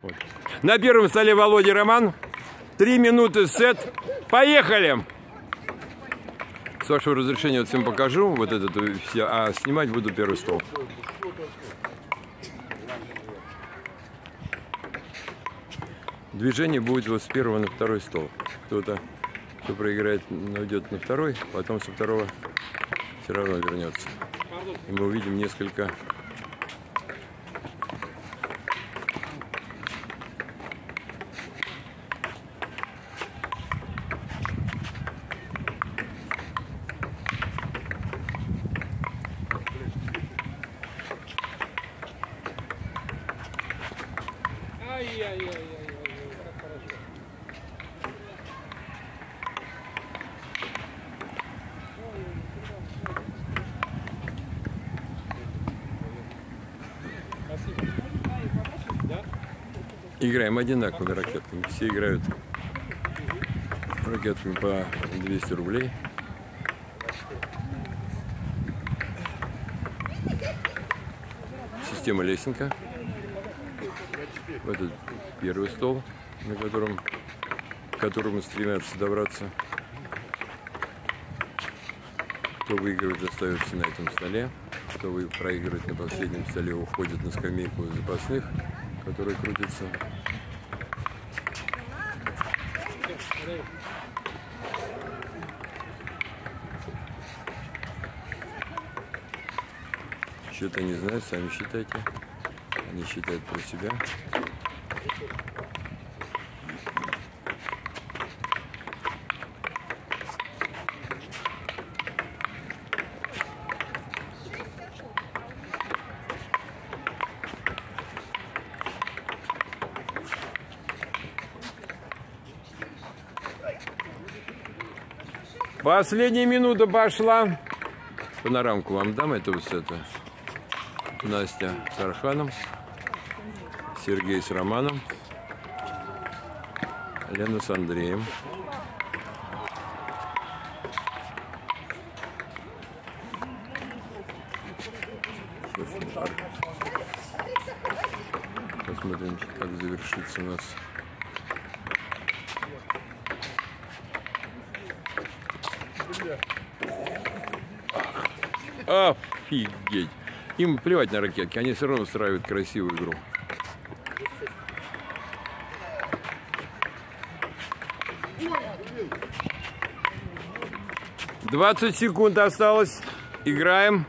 Вот. На первом столе Володя Роман. 3 минуты сет. Поехали! С вашего разрешения вот всем покажу. Вот это все. А снимать буду первый стол. Движение будет вот с первого на второй стол. Кто проиграет, уйдет на второй, потом со второго все равно вернется. И мы увидим несколько Играем одинаковыми ракетками. Все играют ракетками по 200 рублей. Система лесенка. Вот этот первый стол, к которому стремятся добраться. Кто выигрывает, остается на этом столе. Кто проигрывает на последнем столе, уходит на скамейку запасных, который крутится. Счета не знаю, сами считайте. Они считают про себя. Последняя минута пошла. Панорамку вам дам. Это вот это. Настя с Арханом, Сергей с Романом, Лена с Андреем. Посмотрим, как завершится у нас. Офигеть! Им плевать на ракетки, они все равно устраивают красивую игру. «20 секунд осталось. Играем.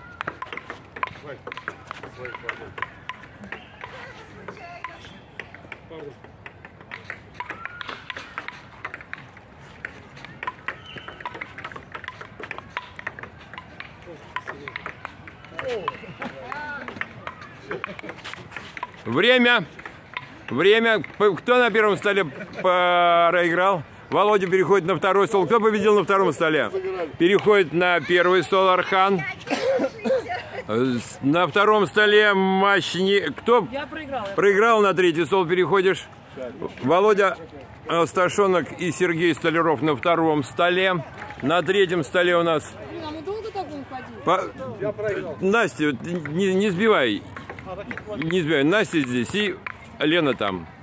Время. Кто на первом столе проиграл? Володя переходит на второй стол. Кто победил на втором столе? Переходит на первый стол Архан. На втором столе Кто? Я проиграл. Проиграл, на третий стол переходишь. Володя Сташонок и Сергей Столяров на втором столе. На третьем столе у нас... А мы долго так будем ходить? Я проиграл. Настя, не сбивай. Не сбивай. Настя здесь и Лена там.